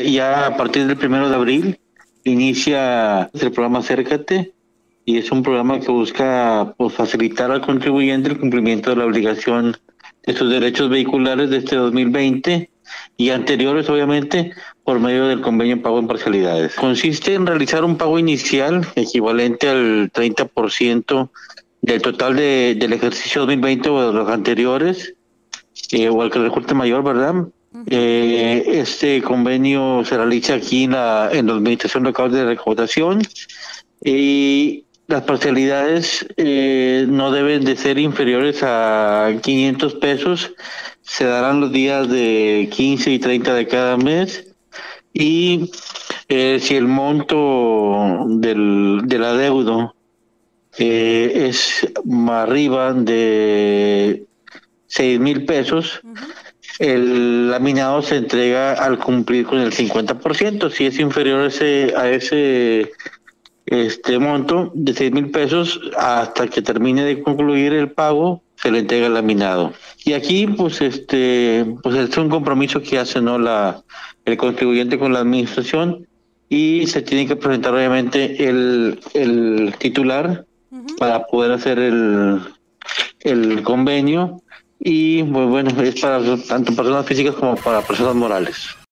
Ya a partir del 1 de abril inicia el programa Acércate, y es un programa que busca, pues, facilitar al contribuyente el cumplimiento de la obligación de sus derechos vehiculares de este 2020 y anteriores, obviamente, por medio del convenio pago en parcialidades. Consiste en realizar un pago inicial equivalente al 30% del total del ejercicio 2020 o de los anteriores, o al que resulte mayor, ¿verdad? Este convenio se realiza aquí en la Administración Local de Recaudación, y las parcialidades no deben de ser inferiores a 500 pesos. Se darán los días de 15 y 30 de cada mes, y si el monto del adeudo es arriba de 6,000 pesos, el laminado se entrega al cumplir con el 50%. Si es inferior a ese monto de 6,000 pesos, hasta que termine de concluir el pago, se le entrega el laminado. Y aquí, pues es un compromiso que hace, ¿no?, el contribuyente con la administración, y se tiene que presentar obviamente el titular para poder hacer el convenio. Y pues bueno, es para tanto personas físicas como para personas morales.